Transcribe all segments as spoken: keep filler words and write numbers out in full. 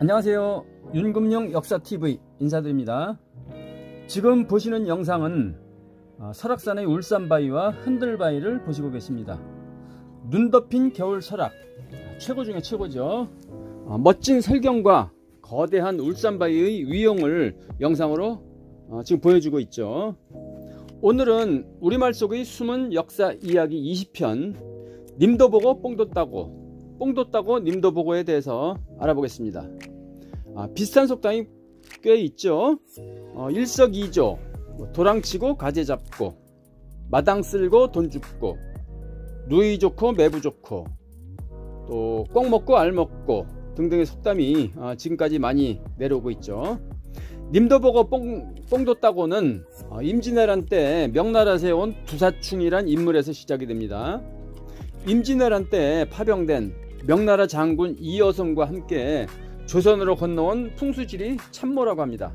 안녕하세요. 윤금용 역사티비 인사드립니다. 지금 보시는 영상은 설악산의 울산바위와 흔들바위를 보시고 계십니다. 눈 덮인 겨울 설악, 최고 중에 최고죠. 멋진 설경과 거대한 울산바위의 위용을 영상으로 지금 보여주고 있죠. 오늘은 우리말 속의 숨은 역사 이야기 이십 편, 님도 보고 뽕도 따고, 뽕도 따고 님도 보고에 대해서 알아보겠습니다. 아, 비슷한 속담이 꽤 있죠. 어, 일석이조, 도랑치고 가재 잡고, 마당 쓸고 돈 줍고, 누이 좋고 매부 좋고, 또 꽁 먹고 알 먹고 등등의 속담이 어, 지금까지 많이 내려오고 있죠. 님도 보고 뽕, 뽕도 따고는 어, 임진왜란 때 명나라 세운 두사충이란 인물에서 시작이 됩니다. 임진왜란 때 파병된 명나라 장군 이여성과 함께 조선으로 건너온 풍수지리 참모라고 합니다.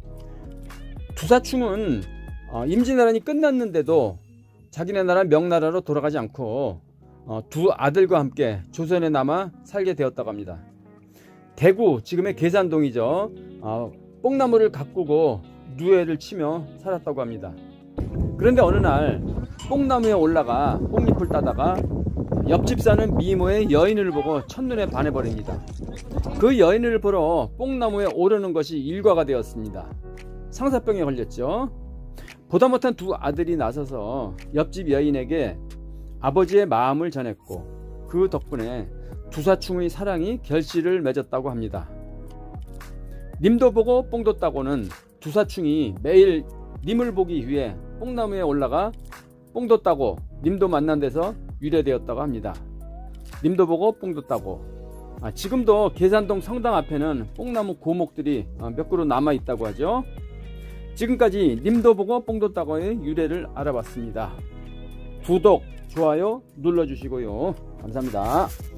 두사충은 어, 임진왜란이 끝났는데도 자기네 나라 명나라로 돌아가지 않고 어, 두 아들과 함께 조선에 남아 살게 되었다고 합니다. 대구, 지금의 계산동이죠. 어, 뽕나무를 가꾸고 누에를 치며 살았다고 합니다. 그런데 어느 날 뽕나무에 올라가 뽕잎을 따다가 옆집 사는 미모의 여인을 보고 첫눈에 반해버립니다. 그 여인을 보러 뽕나무에 오르는 것이 일과가 되었습니다. 상사병에 걸렸죠. 보다 못한 두 아들이 나서서 옆집 여인에게 아버지의 마음을 전했고, 그 덕분에 두사충의 사랑이 결실을 맺었다고 합니다. 님도 보고 뽕도 따고는 두사충이 매일 님을 보기 위해 뽕나무에 올라가 뽕도 따고 님도 만난 데서 유래되었다고 합니다. 님도 보고 뽕도 따고. 아, 지금도 계산동 성당 앞에는 뽕나무 고목들이 몇 그루 남아 있다고 하죠. 지금까지 님도 보고 뽕도 따고의 유래를 알아봤습니다. 구독, 좋아요 눌러주시고요. 감사합니다.